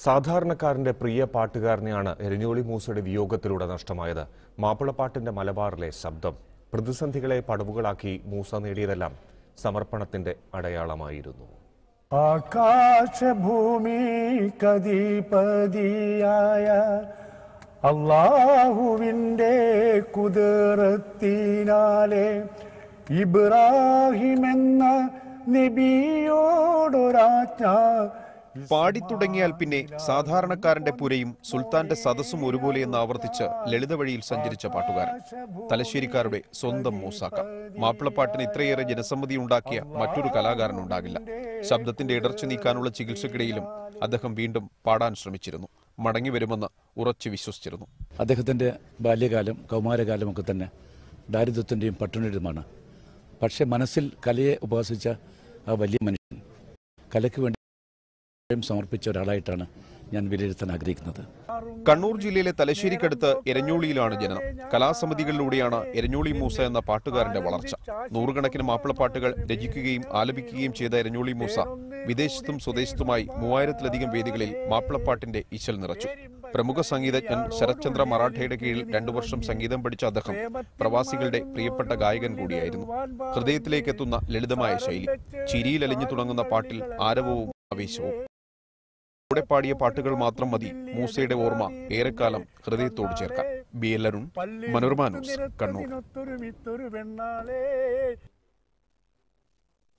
സാധാരണക്കാരന്റെ പ്രിയ പാട്ടുകാരനെയാണ് എരഞ്ഞോളി മൂസയുടെ വിയോഗത്തിലൂടെ നഷ്ടമായത്. മാപ്പിളപ്പാട്ടിന്റെ മലബാറിലെ ശബ്ദം. പ്രതിസന്ധികളെ പടവുകളാക്കി മൂസ നേടിയതെല്ലാം സമർപ്പണത്തിന്റെ അടയാളമായിരുന്നു. ആകാശഭൂമി കദീപതിയായ അല്ലാഹുവിന്റെ കുദറത്തിനാലെ ഇബ്രാഹിം എന്ന നബിയോടൊരാജ്ഞ. പാടിത്തുടങ്ങിയാൽ പിന്നെ സാധാരണക്കാരന്റെ പുരയും സുൽത്താന്റെ സദസ്സും ഒരുപോലെയെന്ന് ആവർത്തിച്ച് ലളിത വഴിയിൽ സഞ്ചരിച്ച പാട്ടുകാരൻ, തലശ്ശേരിക്കാരുടെ സ്വന്തം മൂസാക്ക. മാപ്പിളപ്പാട്ടിന് ഇത്രയേറെ ജനസമ്മതി ഉണ്ടാക്കിയ മറ്റൊരു കലാകാരൻ ഉണ്ടാകില്ല. ശബ്ദത്തിന്റെ ഇടർച്ച നീക്കാനുള്ള ചികിത്സക്കിടയിലും അദ്ദേഹം വീണ്ടും പാടാൻ ശ്രമിച്ചിരുന്നു. മടങ്ങി വരുമെന്ന് ഉറച്ചു വിശ്വസിച്ചിരുന്നു. അദ്ദേഹത്തിന്റെ ബാല്യകാലം, കൗമാരകാലമൊക്കെ തന്നെ ദാരിദ്ര്യത്തിന്റെയും പട്ടിണിയുമാണ്. പക്ഷെ മനസ്സിൽ കലയെ ഉപാസിച്ച ആ വലിയ മനുഷ്യൻ കലയ്ക്ക് വേണ്ടി സമർപ്പിച്ച ഒരാളായിട്ടാണ് ഞാൻ വിലയിരുത്താൻ ആഗ്രഹിക്കുന്നത്. കണ്ണൂർ ജില്ലയിലെ തലശ്ശേരിക്കടുത്ത് എരഞ്ഞോളിയിലാണ് ജനനം. കലാസമിതികളിലൂടെയാണ് എരഞ്ഞോളി മൂസ എന്ന പാട്ടുകാരന്റെ വളർച്ച. നൂറുകണക്കിന് മാപ്പിളപ്പാട്ടുകൾ രചിക്കുകയും ആലപിക്കുകയും ചെയ്ത എരഞ്ഞോളി മൂസ വിദേശത്തും സ്വദേശത്തുമായി 3000-ലധികം വേദികളിൽ മാപ്പിളപ്പാട്ടിന്റെ ഇശൽ നിറച്ചു. പ്രമുഖ സംഗീതജ്ഞൻ ശരത്ചന്ദ്ര മറാഠയുടെ കീഴിൽ 2 വർഷം സംഗീതം പഠിച്ച അദ്ദേഹം പ്രവാസികളുടെ പ്രിയപ്പെട്ട ഗായകൻ കൂടിയായിരുന്നു. ഹൃദയത്തിലേക്ക് എത്തുന്ന ലളിതമായ ശൈലി, ചിരിയിലലിഞ്ഞു തുടങ്ങുന്ന പാട്ടിൽ ആരവവും ആവേശവും. കൂടെ പാടിയ പാട്ടുകൾ മാത്രം മതി മൂസയുടെ ഓർമ്മ ഏറെക്കാലം ഹൃദയത്തോട് ചേർക്കാൻ. B. L. Arun, Manorama news, Kannur.